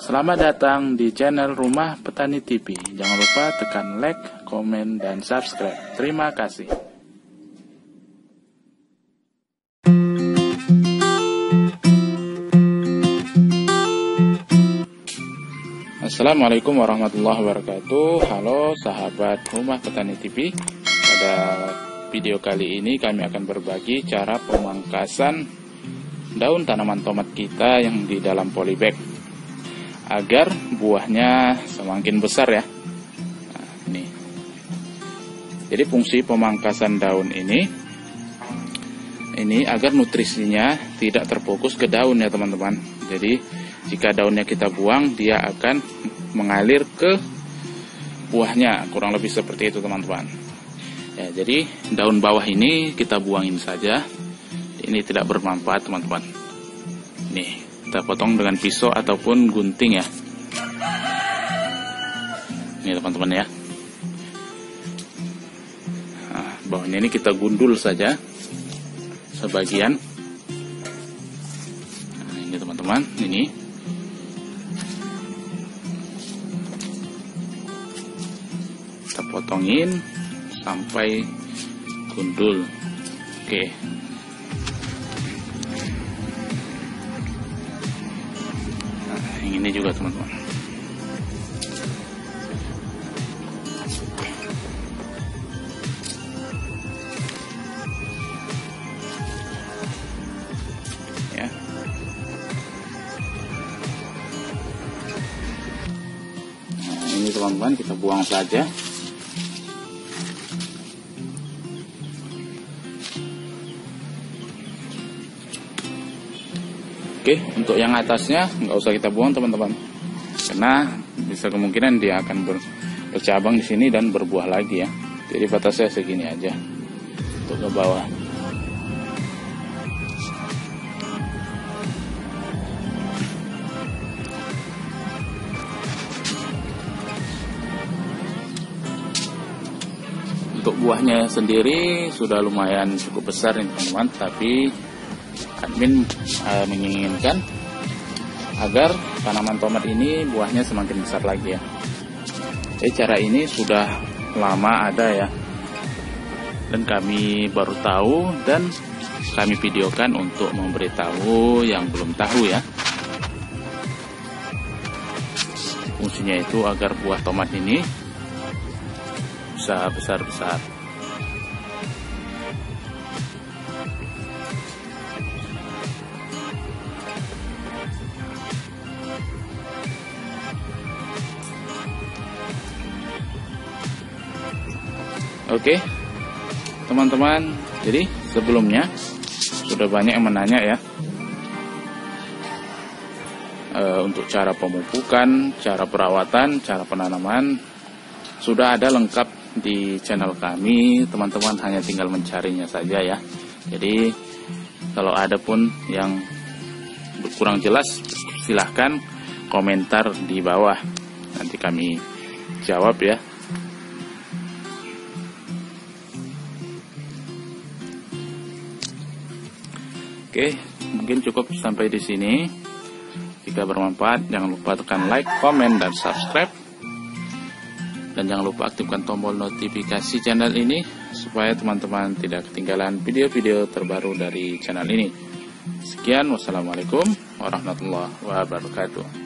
Selamat datang di channel Rumah Petani TV. Jangan lupa tekan like, komen, dan subscribe. Terima kasih. Assalamualaikum warahmatullahi wabarakatuh. Halo sahabat Rumah Petani TV. Pada video kali ini kami akan berbagi cara pemangkasan daun tanaman tomat kita yang di dalam polybag agar buahnya semakin besar ya. Nah, ini. Jadi fungsi pemangkasan daun ini agar nutrisinya tidak terfokus ke daun ya teman-teman. Jadi jika daunnya kita buang, dia akan mengalir ke buahnya, kurang lebih seperti itu teman-teman. Ya, jadi daun bawah ini kita buangin saja. Ini tidak bermanfaat teman-teman. Nih, kita potong dengan pisau ataupun gunting ya. Ini teman-teman ya. Nah, bawahnya ini kita gundul saja sebagian. Nah, ini teman-teman, ini. Kita potongin sampai gundul. Oke. Yang ini juga teman-teman. Ya. Nah, ini teman-teman kita buang saja. Oke, untuk yang atasnya nggak usah kita buang teman-teman, karena bisa kemungkinan dia akan bercabang di sini dan berbuah lagi ya. Jadi batasnya segini aja untuk ke bawah. Untuk buahnya sendiri sudah lumayan cukup besar nih teman-teman, tapi admin menginginkan agar tanaman tomat ini buahnya semakin besar lagi ya. Jadi cara ini sudah lama ada ya, dan kami baru tahu dan kami videokan untuk memberitahu yang belum tahu ya. Fungsinya itu agar buah tomat ini bisa besar-besar. Oke teman-teman, jadi sebelumnya sudah banyak yang menanya ya untuk cara pemupukan, cara perawatan, cara penanaman sudah ada lengkap di channel kami. Teman-teman hanya tinggal mencarinya saja ya. Jadi kalau ada pun yang kurang jelas silahkan komentar di bawah, nanti kami jawab ya. Oke, mungkin cukup sampai di sini. Jika bermanfaat, jangan lupa tekan like, komen, dan subscribe. Dan jangan lupa aktifkan tombol notifikasi channel ini supaya teman-teman tidak ketinggalan video-video terbaru dari channel ini. Sekian, wassalamualaikum warahmatullahi wabarakatuh.